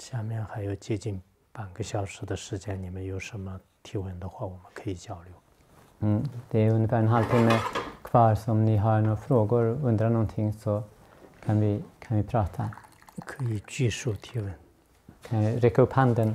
下面还有接近半个小时的时间，你们有什么提问的话，我们可以交流。 Det är ungefär en halvtimme kvar, så om ni har några frågor och undrar någonting så kan vi prata. 可以举手提问。 Kan jag räcka upp handen?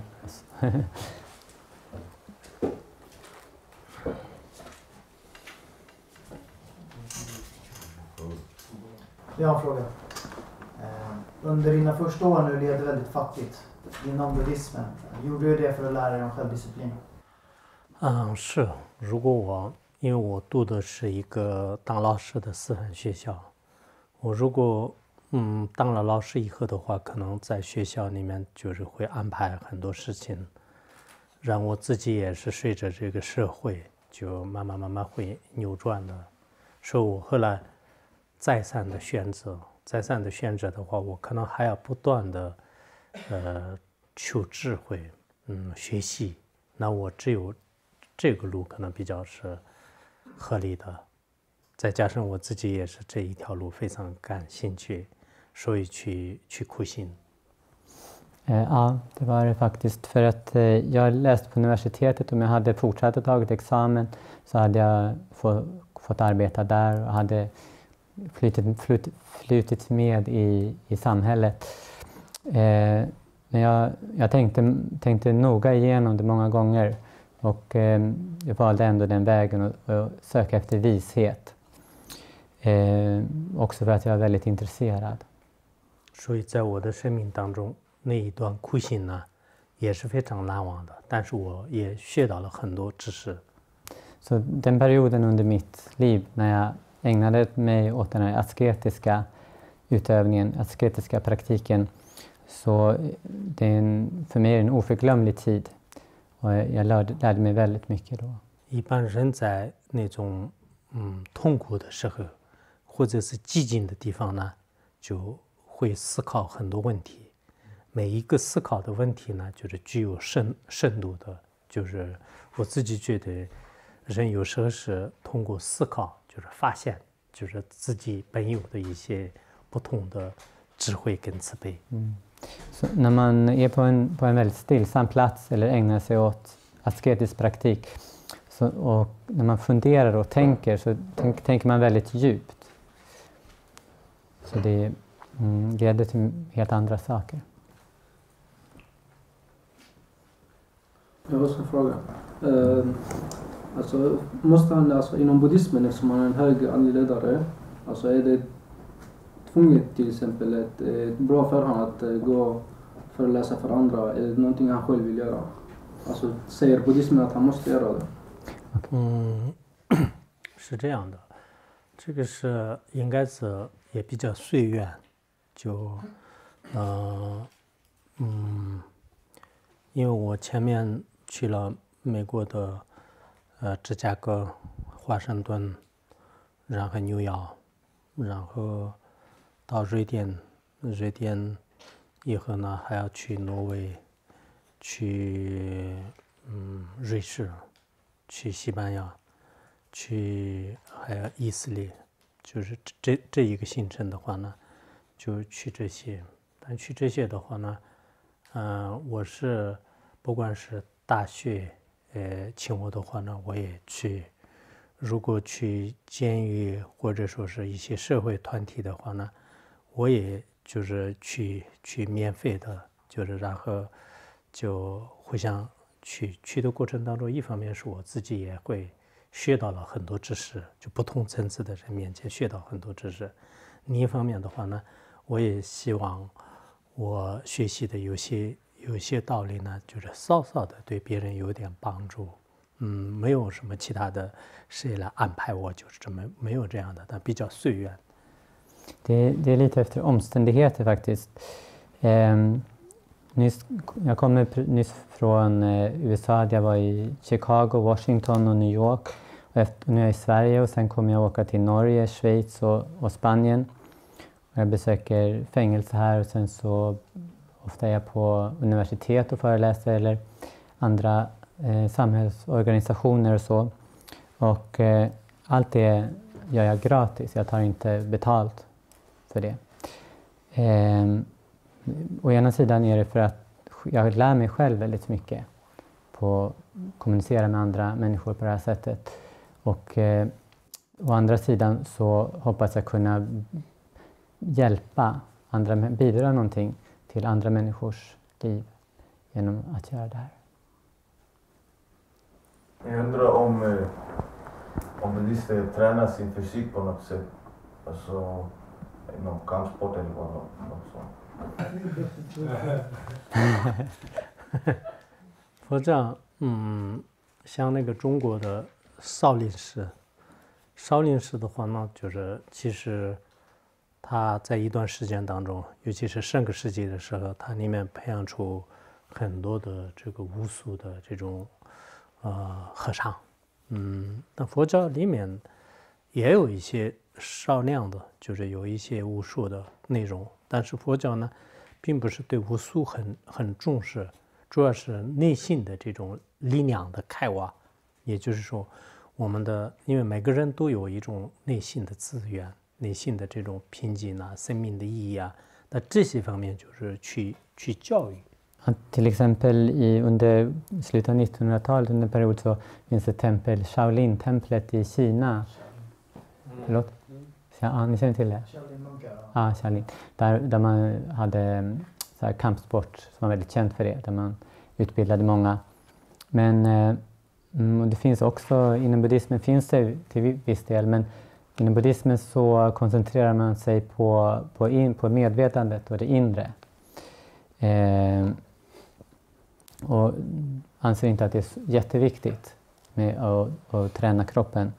Jag har en fråga. Under dina första år nu levde väldigt fattigt inom buddhismen. Gjorde du det för att lära dig om självdisciplin? 是，如果因为我读的是一个当老师的师范学校，我如果当了老师以后的话，可能在学校里面就是会安排很多事情，让我自己也是随着这个社会就慢慢会扭转的。所以我后来再三的选择的话，我可能还要不断的求智慧，学习。那我只有这个路可能比较是合理的，再加上我自己也是这一条路非常感兴趣，所以去苦心。 Ja, det var det faktiskt. För att jag läste på universitetet, om jag hade fortsatt och tagit examen så hade jag fått arbeta där och hade flutit med i samhället. Men jag tänkte noga igenom det många gånger och jag valde ändå den vägen och söka efter vishet. Också för att jag är väldigt intresserad. 所以在我的生命当中，那一段苦心呢，也是非常难忘的。但是我也学到了很多知识。 Så den perioden under mitt liv när jag ägnade mig åt den här asketiska utövningen, asketiska praktiken, så det är för mig en oförglömlig tid. Och jag lärde mig väldigt mycket då. 一般人在那种痛苦的时候，或者是寂静的地方呢，就会思考很多问题。每一个思考的问题呢，就是具有深度的。就是我自己觉得，人有时候是通过思考，就是发现，就是自己本有的一些不同的智慧跟慈悲。 Så när man är på en väldigt stillsam plats eller ägnar sig åt asketisk praktik och när man funderar och tänker så tänker man väldigt djupt. Så det leder till helt andra saker. Jag har också en fråga. Alltså, måste han inom buddhismen, eftersom han är en hög andlig ledare, alltså är det tvunget till exempel ett bra för han att gå föreläsa för andra? Är det någonting han själv vill göra? Alltså säger buddhismen att han måste göra det? 是这样的，这个是应该是也比较随缘，就因为我前面去了美国的芝加哥、华盛顿，然后纽约，然后到瑞典以后呢还要去挪威，去瑞士，去西班牙，去还有以色列，就是这一个行程的话呢，就去这些。但去这些的话呢，我是不管是大学请我的话呢，我也去。如果去监狱或者说是一些社会团体的话呢，我也就是去免费的，就是然后就互相去的过程当中，一方面是我自己也会学到了很多知识，就不同层次的人面前学到很多知识。另一方面的话呢，我也希望我学习的有些道理呢，就是稍稍的对别人有点帮助。没有什么其他的谁来安排我，就是这么没有这样的，但比较随缘。 Det är lite efter omständigheter faktiskt. Jag kommer nyss från USA. Jag var i Chicago, Washington och New York. Och nu är jag i Sverige och sen kommer jag åka till Norge, Schweiz och Spanien. Och jag besöker fängelse här och sen så ofta är jag på universitet och föreläser eller andra samhällsorganisationer och så. Och allt det gör jag gratis. Jag tar inte betalt för det. Å ena sidan är det för att jag lär mig själv väldigt mycket på att kommunicera med andra människor på det här sättet. Och å andra sidan så hoppas jag kunna hjälpa andra, bidra någonting till andra människors liv genom att göra det här. Jag undrar om buddister tränar sin fysik på något sätt, alltså inom kampsport eller något sånt. 佛教，像那个中国的少林寺，少林寺的话呢，就是其实它在一段时间当中，尤其是上个世纪的时候，它里面培养出很多的这个巫术的这种和尚，那佛教里面也有一些少量的，就是有一些巫术的内容，但是佛教呢，并不是对巫术很重视，主要是内心的这种力量的开挖，也就是说，我们的因为每个人都有一种内心的资源，内心的这种平静啊，生命的意义啊，那这些方面就是去教育。 Till exempel under slutet av 1900-talet, under en period, så finns ett tempel, Shaolin-templet i Kina. Förlåt? Ja, ni känner till det? Ja, Shaolin. Där man hade så här kampsport som var väldigt känt för det, där man utbildade många. Men det finns också, inom buddhismen finns det till viss del, men inom buddhismen så koncentrerar man sig på medvetandet och det inre. Och anser inte att det är jätteviktigt med att träna kroppen.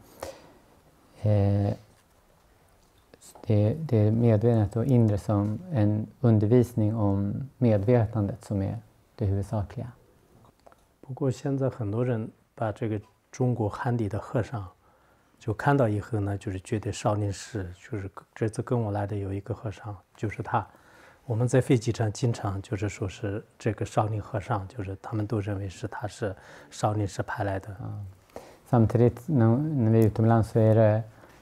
Det är medvetandet och inre som en undervisning om medvetandet som är det huvudsakliga. 不过现在很多人把这个中国汉地的和尚就看到以后呢，就是觉得少林寺，就是这次跟我来的有一个和尚，就是他。 我们在飞机上经常就是说是这个少林和尚，就是他们都认为是他是少林寺派来的。 Samtidigt när vi är utomlands så är det,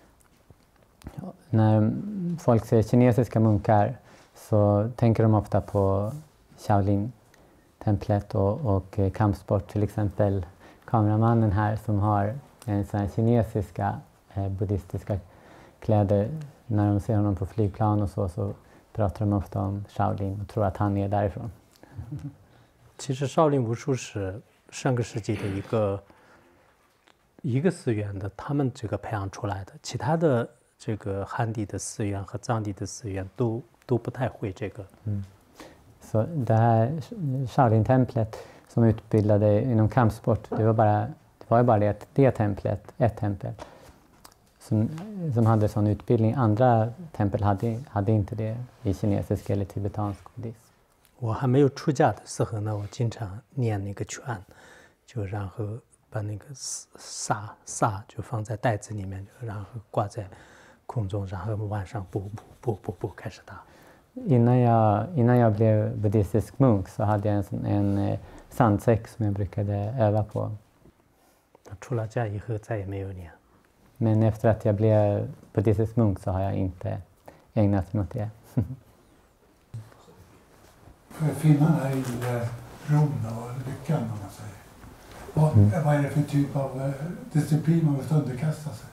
när folk ser kinesiska munkar så tänker de ofta på Shaolin-templet och kampsport. Till exempel kameramannen här som har en sån här kinesiska buddhistiska kläder. När de ser honom på flygplan och så pratar de ofta om Shaolin och tror att han är därifrån. 其实少林武术是上个世纪的一个寺院的，他们这个培养出来的，其他的这个汉地的寺院和藏地的寺院都不太会这个。 Så det här Shaolin-templet som utbildade inom kampsport, det var ju bara det templet, ett tempel. Som hade sån utbildning. Andra tempel hade inte det i kinesisk eller tibetansk buddhism. 我还没有出家的时候呢，我经常念那个拳，就然后把那个萨就放在袋子里面，然后挂在空中，然后晚上不开始打。 Innan jag blev buddhistisk munk så hade jag en sandsäck som jag brukade öva på. 出了家以后再也没有练。 Men efter att jag blev buddhistisk munk så har jag inte ägnat mig åt det. Finnarna gillar ron och lyckan, om man säger. Vad är det för typ av disciplin man måste underkasta sig?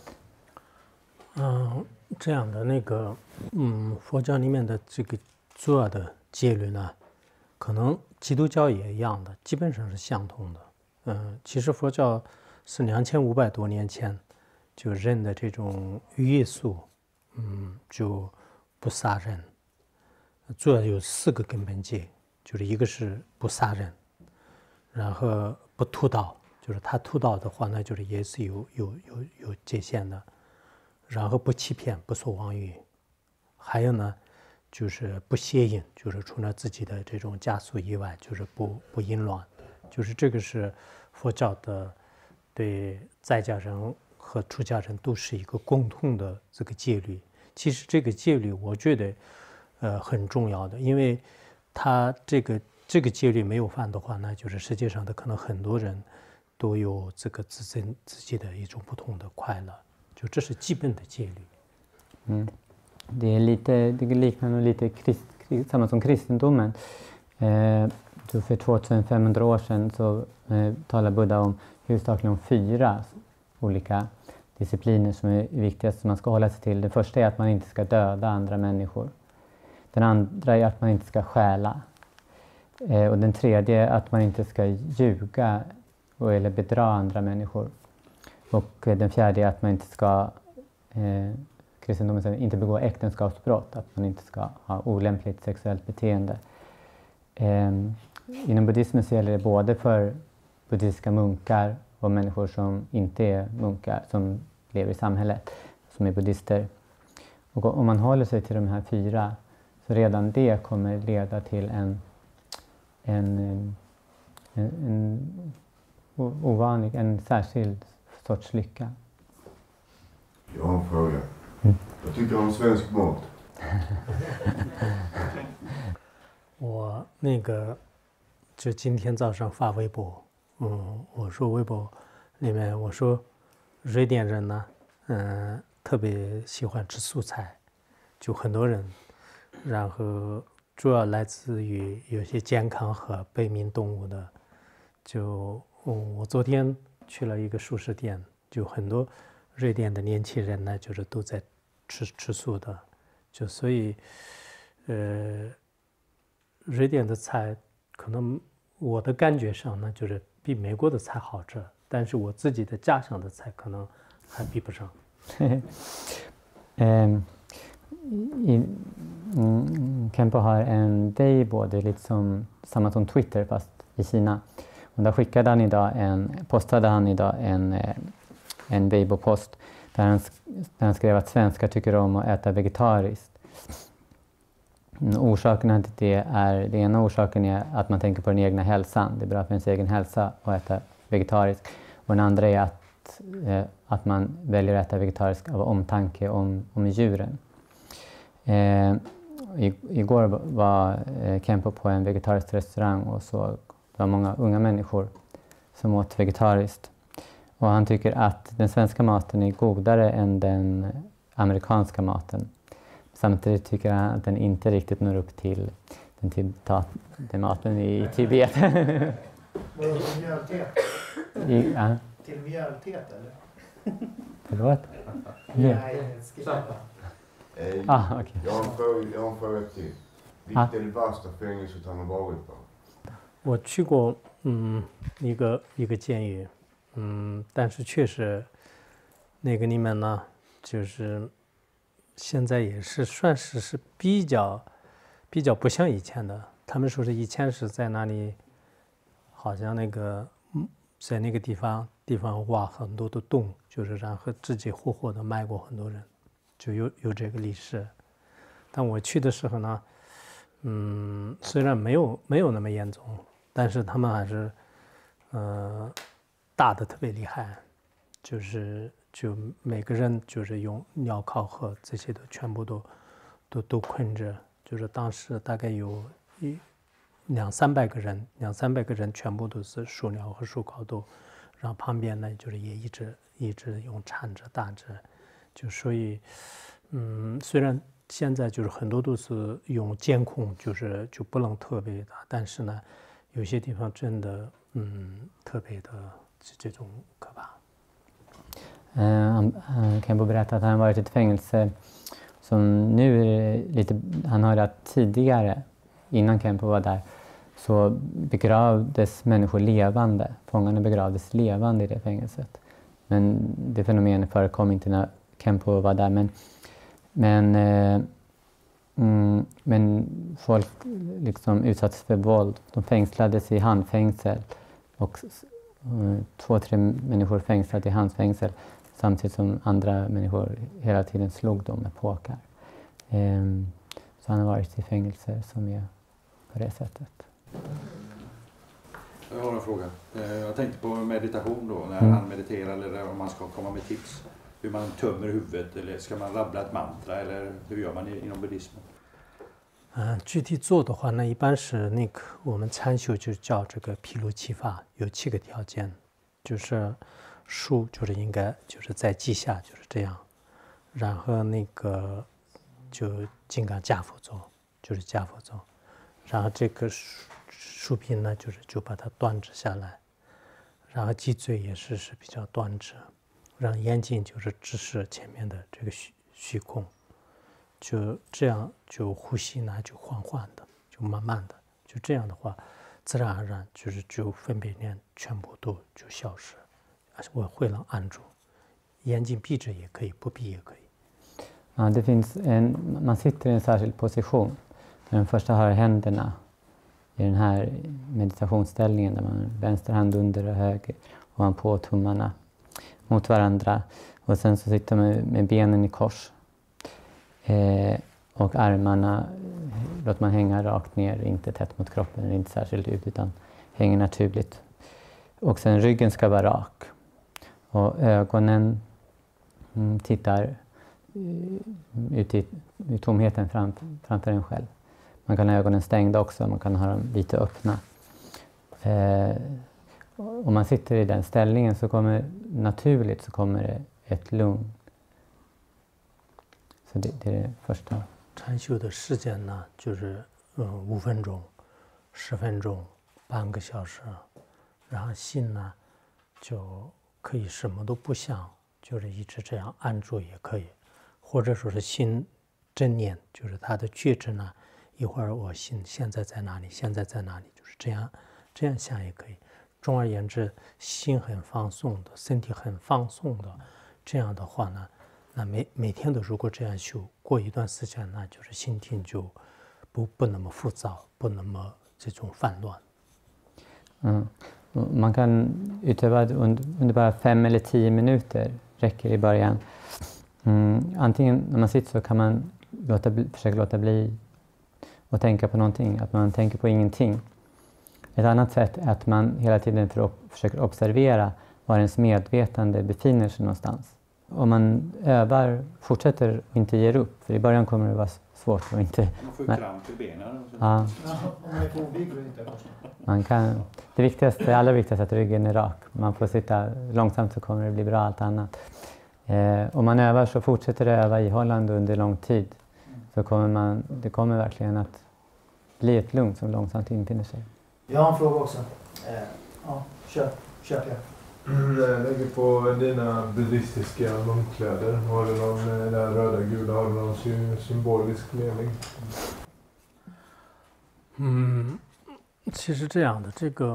这样的那个，佛教里面的这个主要的戒律呢，可能基督教也一样的，基本上是相同的。其实佛教是2500多年前。 就人的这种约束，就不杀人。主要有4个根本戒，就是一个是不杀人，然后不屠刀，就是他屠刀的话呢，就是也是有界限的。然后不欺骗，不说妄语，还有呢，就是不邪淫，就是除了自己的这种家属以外，就是不淫乱，就是这个是佛教的对在家人 和出家人都是一个共同的这个戒律。其实这个戒律，我觉得，很重要的，因为他这个戒律没有犯的话呢，就是世界上的可能很多人都有这个自己的一种不同的快乐，就这是基本的戒律。 Det liknar nog lite samma som kristendomen. för 2500 år sedan så talar Buddha om huvudsakligen om 4 olika discipliner som är viktigast som man ska hålla sig till. Det första är att man inte ska döda andra människor. Den andra är att man inte ska stjäla. Och den tredje är att man inte ska ljuga eller bedra andra människor. Och den fjärde är att man inte ska, kristendomen säger, inte begå äktenskapsbrott, att man inte ska ha olämpligt sexuellt beteende. Inom buddhismen så gäller det både för buddhistiska munkar och människor som inte är munkar, som lever i samhället, som är buddhister. Och om man håller sig till de här 4, så redan det kommer leda till en särskild sorts lycka. Jag har en fråga. Vad tycker du om svensk mat？ 我那个就今天早上发微博，我说微博里面我说瑞典人呢，特别喜欢吃素菜，就很多人，然后主要来自于有些健康和悲悯动物的，就我昨天去了一个素食店，就很多瑞典的年轻人呢，就是都在吃素的，就所以瑞典的菜可能我的感觉上呢，就是比美国的菜好吃，但是我自己的家乡的菜可能还比不上。 Kempo har en Weibo, det är lite som, samma som Twitter fast i Kina. Och där postade han idag en Weibo-post där han skrev att svenskar tycker om att äta vegetariskt. Orsakerna till det den ena orsaken är att man tänker på den egna hälsan. Det är bra för ens egen hälsa att äta vegetariskt. Och den andra är att man väljer att äta vegetariskt av omtanke om djuren. Igår var Kempo på en vegetarisk restaurang och så det var många unga människor som åt vegetariskt. Och han tycker att den svenska maten är godare än den amerikanska maten. Samtidigt tycker han att den inte riktigt når upp till den maten i Tibet. Till mjöltet? Ja. Till mjöltet eller? Förlåt? Nej, okay. Jag har en fråga till. Vilket är det värsta fängelset han har varit på? 我去过一个监狱，但是确实那个里面呢，就是现在也是算是比较不像以前的。他们说是以前是在那里，好像那个在那个地方挖很多的洞，就是然后自己活活的埋过很多人，就有这个历史。但我去的时候呢，虽然没有那么严重，但是他们还是打得特别厉害，就每个人就是用镣铐和这些的全部都捆着，就是当时大概有200-300个人全部都是束镣和手铐都，然后旁边呢就是也一直用缠着打着，就所以虽然现在就是很多都是用监控，就不能特别的，但是呢有些地方真的特别的这种可怕。 Kempo berätta att han varit i ett fängelse som nu är lite, han hörde att tidigare, innan Kempo var där, så begravdes människor levande. Fångarna begravdes levande i det fängelset. Men det fenomenet förekom inte när Kempo var där. Men folk liksom utsattes för våld. De fängslades i handfängsel. Och 2-3 människor fängslade i handfängsel. Samtidigt som andra människor hela tiden slog dem med påkar. Så han har varit i fängelser som är på det sättet. Jag har en fråga. Jag tänkte på meditation då, när han mediterar eller om man ska komma med tips. Hur man tömmer huvudet eller ska man rabbla ett mantra eller hur gör man inom buddhismen? 具体做的话呢，一般是那个我们禅修就叫这个毗卢七法，有7个条件，就是数就是应该就是在记下就是这样，然后那个就金刚加佛咒就是加佛咒，然后这个数树皮呢就把它端直下来，然后脊椎也是比较端直，让眼睛就是直视前面的这个虚空，就这样就呼吸呢就缓缓的，就慢慢的，就这样的话，自然而然就分别念全部都就消失，我会能按住，眼睛闭着也可以，不闭也可以。 Ja, det finns man sitter i en särskild position. Den första har händerna i den här meditationsställningen där man vänster hand under och höger ovanpå tummarna mot varandra. Och sen så sitter man med benen i kors. Och armarna låter man hänga rakt ner, inte tätt mot kroppen, inte särskilt ut utan hänger naturligt. Och sen ryggen ska vara rak. Och ögonen tittar ut i tomheten framför en själv. Man kan ha ögonen stängda också, man kan ha dem lite öppna. Om man sitter i den ställningen så kommer naturligt så kommer det ett lugn. Så det är det första. 禅修的时间呢，就是5分钟、10分钟、半个小时，然后心呢就可以什么都不想，就是一直这样安住也可以，或者说是心正念，就是他的觉知呢，一会儿我心现在在哪里，现在在哪里，就是这样想也可以。总而言之，心很放松的，身体很放松的，这样的话呢，那每天都如果这样修，过一段时间呢，就是心情就不那么浮躁，不那么这种泛乱。 Man kan utöva under bara 5 eller 10 minuter, räcker i början. Antingen när man sitter så kan man försöka låta bli att tänka på någonting, att man tänker på ingenting. Ett annat sätt är att man hela tiden försöker observera var ens medvetande befinner sig någonstans. Om man övar, fortsätter och inte ger upp, för i början kommer det vara svårt att inte... Man får ju kramp i benen. Ja. Om man är på ovig och inte Man kan, det allra viktigaste är att ryggen är rak. Man får sitta långsamt så kommer det bli bra allt annat. Om man övar så fortsätter det öva ihållande under lång tid. Så det kommer verkligen att bli ett lugn som långsamt infinner sig. Jag har en fråga också. Ja, kör Pierre. Jag lägger på dina buddhistiska munkkläder. Har du någon där röda gula, har du någon symbolisk mening? 其实这样的，这个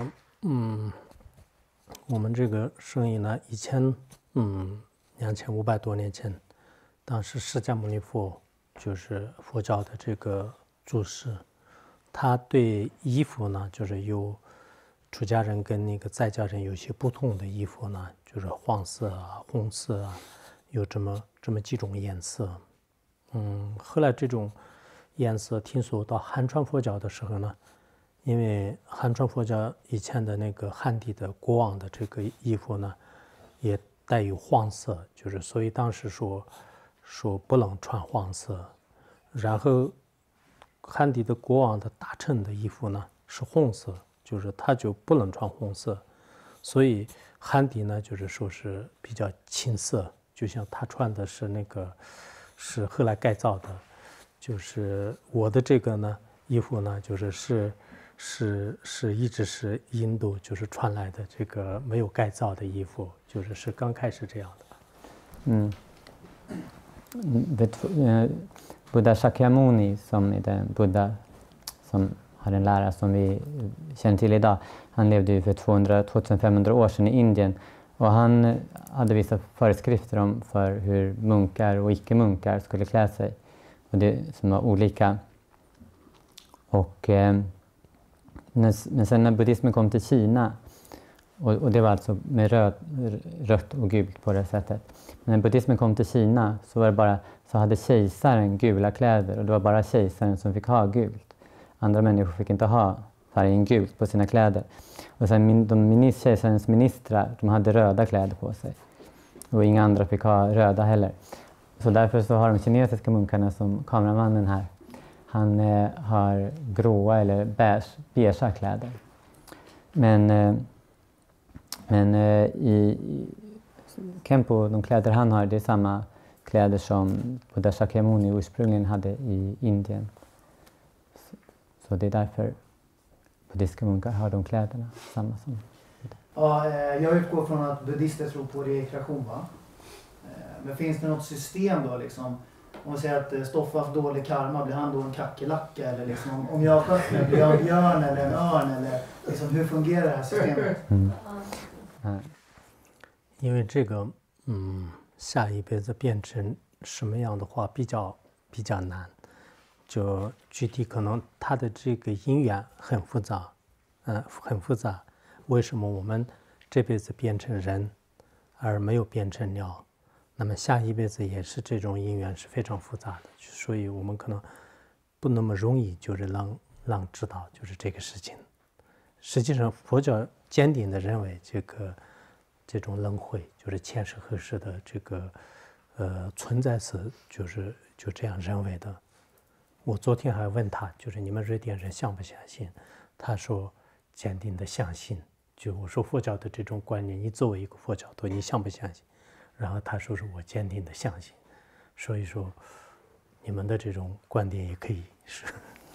我们这个生意呢，以前2500多年前，当时释迦牟尼佛就是佛教的这个祖师，他对衣服呢，就是有出家人跟那个在家人有些不同的衣服呢，就是黄色啊、红色啊，有这么几种颜色。后来这种颜色听说到汉传佛教的时候呢，因为汉传佛教以前的那个汉地的国王的这个衣服呢，也带有黄色，就是所以当时说不能穿黄色。然后汉地的国王的大臣的衣服呢是红色，就是他就不能穿红色，所以汉地呢就是说是比较青色，就像他穿的是那个是后来改造的，就是我的这个呢衣服呢就是一直是印度就是传来的这个没有改造的衣服，就是刚开始这样的。Buddha Shakyamuni som är den Buddha som har en lära som vi känner till idag. Han levde ju för 2500 år sedan i Indien och han hade vissa föreskrifter för hur munkar och icke-munkar skulle klä sig. Och det som var olika. Men sen när buddhismen kom till Kina, och det var alltså med rött och gult på det sättet. Men när buddhismen kom till Kina så hade kejsaren gula kläder och det var bara kejsaren som fick ha gult. Andra människor fick inte ha färgen gult på sina kläder. Och sen kejsarens ministrar, de hade röda kläder på sig. Och inga andra fick ha röda heller. Så därför så har de kinesiska munkarna som kameramannen här, han har gråa eller beigea kläder. Men i Kempo, de kläder han har, det är samma kläder som Buddha Shakyamuni ursprungligen hade i Indien. Så det är därför buddhistiska munkar har de kläderna, samma som. Ja, jag utgår från att buddister tror på reinkarnation, va? Men finns det något system då liksom? Om vi säger att Stoffe har haft dålig karma, blir han då en kackerlacka? Eller liksom, om jag skött mig, blir jag en björn eller en örn? Eller liksom, hur fungerar det här systemet? 因为这个，下一辈子变成什么样的话比较难，就具体可能他的这个因缘很复杂，很复杂。为什么我们这辈子变成人，而没有变成鸟？那么下一辈子也是这种因缘是非常复杂的，所以我们可能不那么容易就是让知道就是这个事情。实际上，佛教坚定的认为这种轮回就是前世后世的这个存在是就这样认为的。我昨天还问他，就是你们瑞典人相不相信？他说坚定的相信。就我说佛教的这种观念，你作为一个佛教徒，你相不相信？然后他说是我坚定的相信。所以说，你们的这种观点也可以是。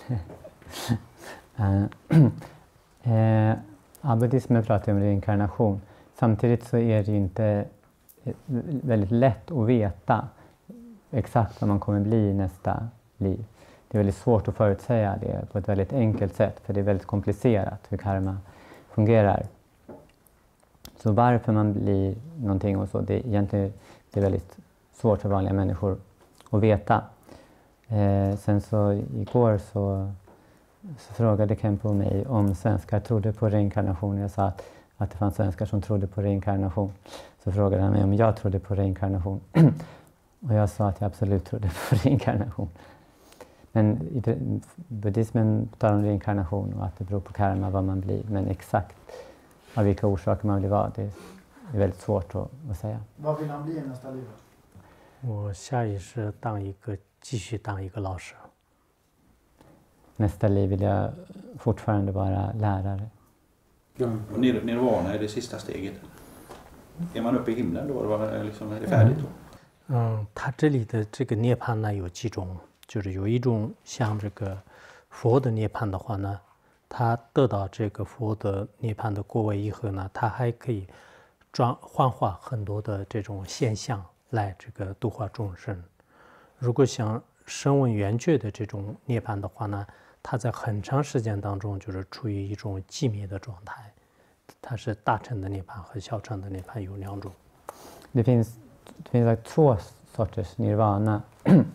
Buddhismen pratar om reinkarnation. Samtidigt så är det inte väldigt lätt att veta exakt vad man kommer bli i nästa liv. Det är väldigt svårt att förutsäga det på ett väldigt enkelt sätt, för det är väldigt komplicerat hur karma fungerar. Så varför man blir någonting och så, det är egentligen väldigt svårt för vanliga människor att veta. Sen så igår så frågade Kempo mig om svenskar trodde på reinkarnation. Jag sa att det fanns svenskar som trodde på reinkarnation. Så frågade han mig om jag trodde på reinkarnation. Och jag sa att jag absolut trodde på reinkarnation. Men i buddhismen talar om reinkarnation och att det beror på karma vad man blir. Men exakt av vilka orsaker man blir vad, det är väldigt svårt att säga. Vad vill han bli i nästa liv? 我下一世继续当一个老师。 Nästa liv vill jag fortfarande vara lärare. Och nirvana är det sista steget. Är man uppe i himlen då? Liksom, är det färdigt då? 他这里的这个涅槃呢有几种，就是有一种像这个佛的涅槃的话呢，他得到这个佛的涅槃的果位以后呢，他还可以幻化很多的这种现象来这个度化众生。如果像声闻缘觉的这种涅槃的话呢，它在很长时间当中就是处于一种寂灭的状态。它是大乘的涅槃和小乘的涅槃有两种。 Det finns två sorters nirvana.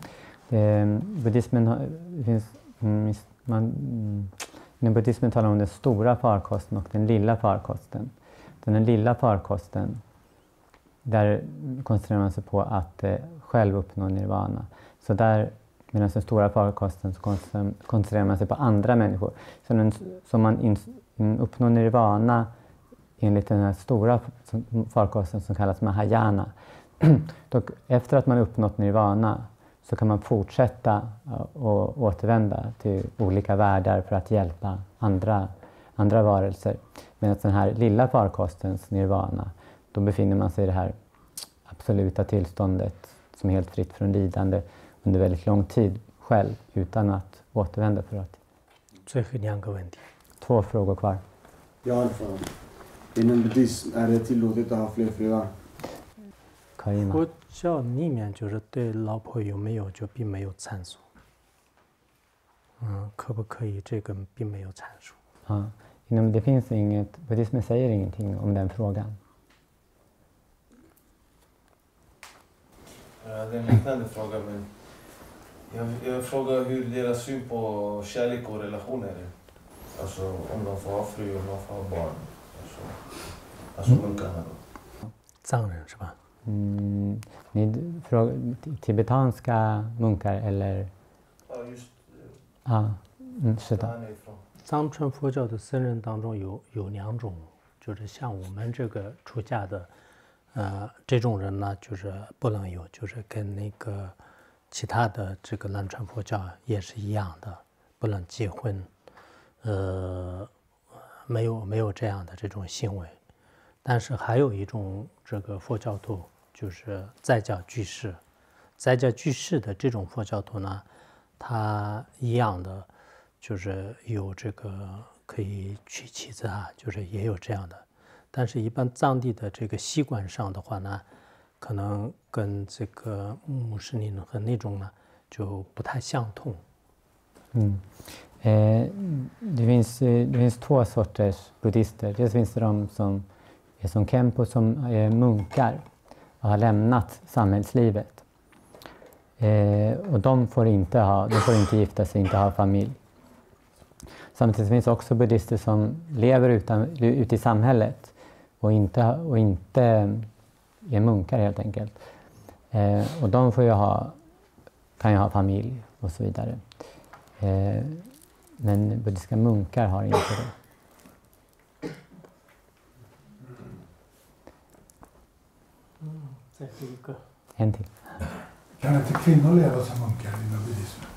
Inom buddhismen talar om den stora farkosten och den lilla farkosten. Den lilla farkosten, där koncentrerar man sig på att själv uppnå nirvana. Så där, medan den stora farkosten så koncentrerar man sig på andra människor. Så man uppnår nirvana enligt den här stora farkosten som kallas Mahayana. Efter att man uppnått nirvana så kan man fortsätta och återvända till olika världar för att hjälpa andra varelser. Medan den här lilla farkostens nirvana, då befinner man sig i det här absoluta tillståndet som är helt fritt från lidande under väldigt lång tid själv utan att återvända för att. Två frågor kvar. Jag har en fråga. Inom buddhism är det tillåtet att ha fler fruar? 佛教里面就是对老婆有没有就并没有阐述，可不可以这个并没有阐述。 Det finns inget, buddhismen säger ingenting om den frågan. Det är en liknande fråga, men jag frågar hur deras syn på kärlek och relationer är. Alltså om de får ha fru och om de får ha barn. Alltså munkarna då. 藏人是吧？ Ni frågar tibetanska munkar eller? Ja, just. 是的。 藏传佛教的僧人当中有两种，就是像我们这个出家的，这种人呢，就是不能有，就是跟那个其他的这个南传佛教也是一样的，不能结婚，没有这样的这种行为。但是还有一种这个佛教徒，就是在家居士，在家居士的这种佛教徒呢，他一样的。就是有这个可以娶妻子啊，就是也有这样的。但是，一般藏地的这个习惯上的话呢，可能跟这个穆斯林和那种呢就不太相同。 Det finns två sorters buddhister. Dels finns det de som är som Kempo, som är munkar och har lämnat samhällslivet. Och de får inte gifta sig, inte ha familj. Samtidigt finns det också buddhister som lever ute i samhället och inte är munkar helt enkelt. Och de kan ju ha familj och så vidare. Men buddhistiska munkar har inte det. En till. Kan inte kvinnor leva som munkar inom buddhismen?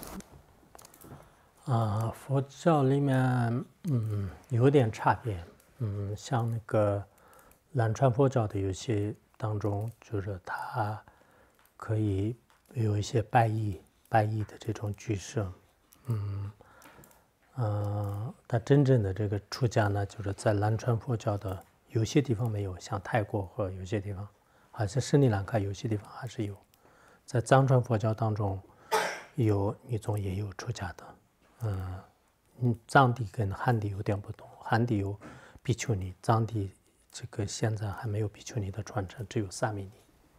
佛教里面有点差别。像那个南传佛教的有些当中，就是它可以有一些拜谒的这种居士。但真正的这个出家呢，就是在南传佛教的有些地方没有，像泰国和有些地方，好像斯里兰卡有些地方还是有。在藏传佛教当中，有女宗也有出家的。藏地跟汉地有点不同，汉地有比丘尼，藏地这个现在还没有比丘尼的传承，只有萨弥尼。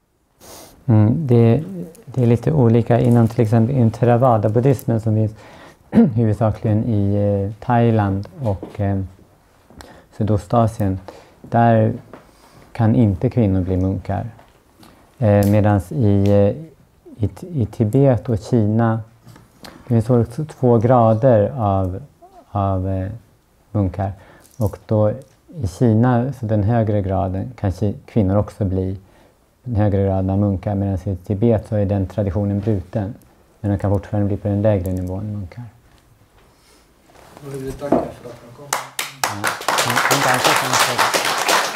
Det är lite olika inom till exempel in Theravada-buddhismen som finns huvudsakligen i Thailand och Sydostasien. Där kan inte kvinnor bli munkar. Medan i Tibet och Kina det finns också 2 grader av munkar. Och då i Kina, så den högre graden, kan kvinnor också bli den högre graden av munkar. Medan i Tibet så är den traditionen bruten. Men de kan fortfarande bli på den lägre nivån munkar. Jag vill tacka för att ni kom. Ja.